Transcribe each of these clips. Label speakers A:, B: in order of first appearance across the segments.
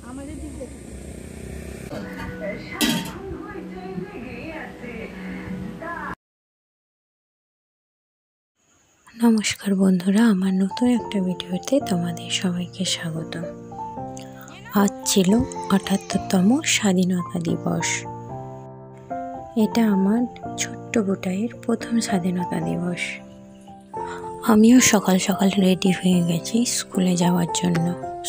A: নমস্কার বন্ধুরা, আমার নতুন একটা ভিডিওতে তোমাদের সবাইকে স্বাগত। আজ ছিল ৭৮তম স্বাধীনতা দিবস। এটা আমার ছোট্ট বোটাইয়ের প্রথম স্বাধীনতা দিবস। আমিও সকাল সকাল রেডি হয়ে গেছি স্কুলে যাওয়ার জন্য।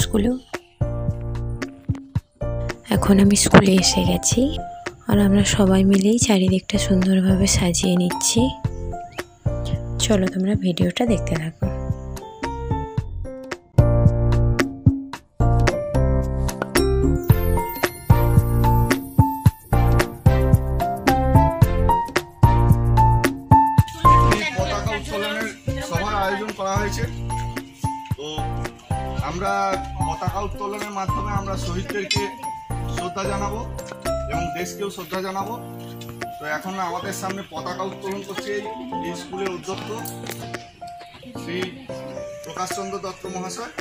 A: এখন আমি স্কুলে এসে গেছি, আর আমরা সবাই মিলেই চারিদিকটা সুন্দরভাবে সাজিয়ে নিচ্ছি। চলো তোমরা ভিডিওটা দেখতে থাকো।
B: পতাকা উত্তোলনের সভার আয়োজন করা হয়েছে। তো আমরা পতাকা উত্তোলনের মাধ্যমে আমরা শহীদদেরকে শ্রদ্ধা জানাবো এবং দেশকেও শ্রদ্ধা জানাবো। তো এখন আমাদের সামনে পতাকা উত্তোলন করছে এই স্কুলের অধ্যক্ষ শ্রী প্রকাশচন্দ্র দত্ত মহাশয়।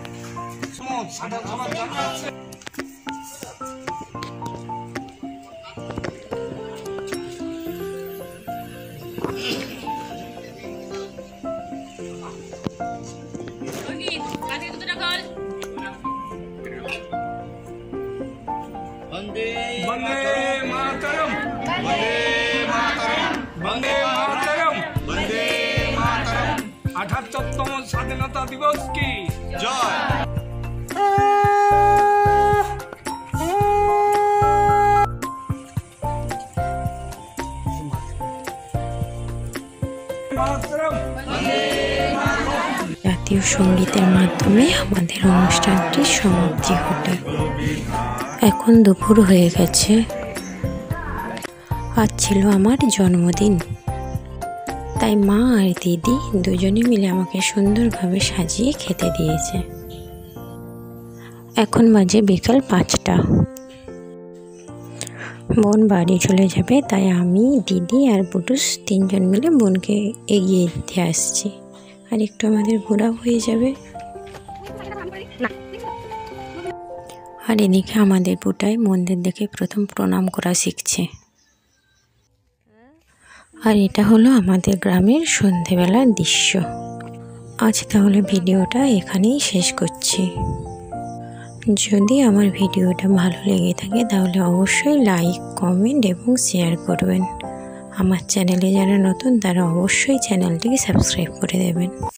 C: বন্দে মাতরম, বন্দে মাতরম, বন্দে মাতরম, বন্দে মাতরম। ৭৮তম স্বাধীনতা দিবস কি জয়।
A: জাতীয় সঙ্গীতের মাধ্যমে আমাদের অনুষ্ঠানটির সমাপ্তি ঘটে। এখন দুপুর হয়ে গেছে। আজ ছিল আমার জন্মদিন, তাই মা আর দিদি দুজনে মিলে আমাকে সুন্দরভাবে সাজিয়ে খেতে দিয়েছে। এখন বাজে বিকাল ৫টা। বোন বাড়ি চলে যাবে, তাই আমি, দিদি আর বুটুস তিনজন মিলে বোনকে এগিয়ে দিতে আসছি। আর একটু আমাদের ঘোরাও হয়ে যাবে। আর এদিকে আমাদের বুটাই মন্দির দেখে প্রথম প্রণাম করা শিখছে। আর এটা হলো আমাদের গ্রামের সন্ধেবেলার দৃশ্য। আজ তাহলে ভিডিওটা এখানেই শেষ করছি। যদি আমার ভিডিওটা ভালো লেগে থাকে তাহলে অবশ্যই লাইক, কমেন্ট এবং শেয়ার করবেন। আমার চ্যানেলে যারা নতুন তারা অবশ্যই চ্যানেলটিকে সাবস্ক্রাইব করে দেবেন।